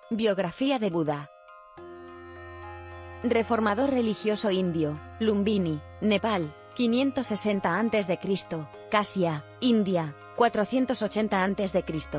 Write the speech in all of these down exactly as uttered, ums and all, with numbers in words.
Biografía de Buda. Reformador religioso indio, Lumbini, Nepal, quinientos sesenta antes de Cristo, Kasia, India, cuatrocientos ochenta antes de Cristo.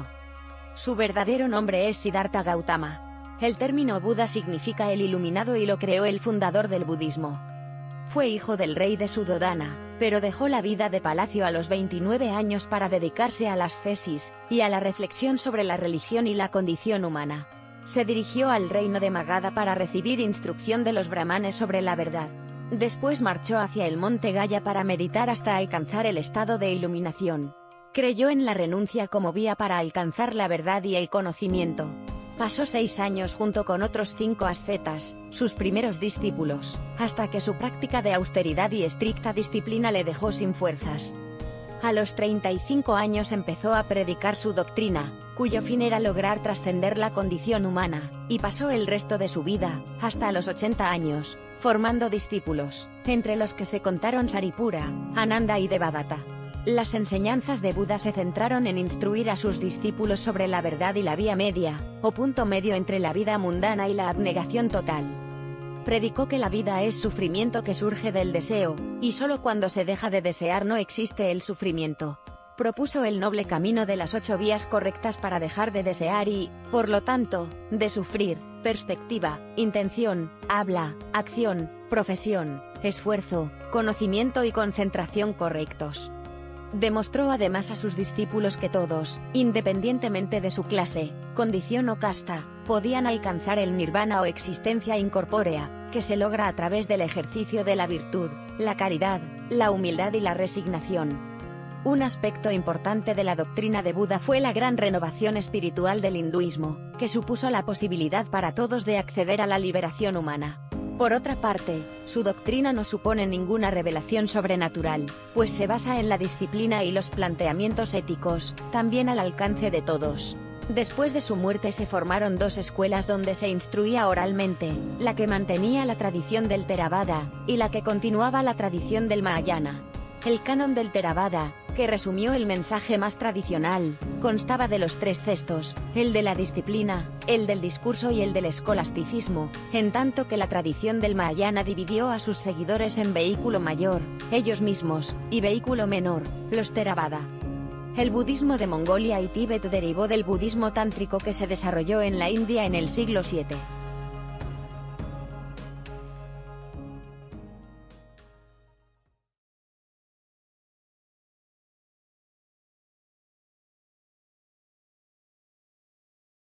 Su verdadero nombre es Siddhartha Gautama. El término Buda significa el iluminado y lo creó el fundador del budismo. Fue hijo del rey de Suddhodana, pero dejó la vida de palacio a los veintinueve años para dedicarse a las tesis y a la reflexión sobre la religión y la condición humana. Se dirigió al reino de Magadha para recibir instrucción de los brahmanes sobre la verdad. Después marchó hacia el monte Gaya para meditar hasta alcanzar el estado de iluminación. Creyó en la renuncia como vía para alcanzar la verdad y el conocimiento. Pasó seis años junto con otros cinco ascetas, sus primeros discípulos, hasta que su práctica de austeridad y estricta disciplina le dejó sin fuerzas. A los treinta y cinco años empezó a predicar su doctrina, cuyo fin era lograr trascender la condición humana, y pasó el resto de su vida, hasta los ochenta años, formando discípulos, entre los que se contaron Saripura, Ananda y Devadatta. Las enseñanzas de Buda se centraron en instruir a sus discípulos sobre la verdad y la vía media, o punto medio entre la vida mundana y la abnegación total. Predicó que la vida es sufrimiento que surge del deseo, y solo cuando se deja de desear no existe el sufrimiento. Propuso el noble camino de las ocho vías correctas para dejar de desear y, por lo tanto, de sufrir: perspectiva, intención, habla, acción, profesión, esfuerzo, conocimiento y concentración correctos. Demostró además a sus discípulos que todos, independientemente de su clase, condición o casta, podían alcanzar el nirvana o existencia incorpórea, que se logra a través del ejercicio de la virtud, la caridad, la humildad y la resignación. Un aspecto importante de la doctrina de Buda fue la gran renovación espiritual del hinduismo, que supuso la posibilidad para todos de acceder a la liberación humana. Por otra parte, su doctrina no supone ninguna revelación sobrenatural, pues se basa en la disciplina y los planteamientos éticos, también al alcance de todos. Después de su muerte se formaron dos escuelas donde se instruía oralmente, la que mantenía la tradición del Theravada, y la que continuaba la tradición del Mahayana. El canon del Theravada, que resumió el mensaje más tradicional, constaba de los tres cestos, el de la disciplina, el del discurso y el del escolasticismo, en tanto que la tradición del Mahayana dividió a sus seguidores en vehículo mayor, ellos mismos, y vehículo menor, los Theravada. El budismo de Mongolia y Tíbet derivó del budismo tántrico que se desarrolló en la India en el siglo séptimo.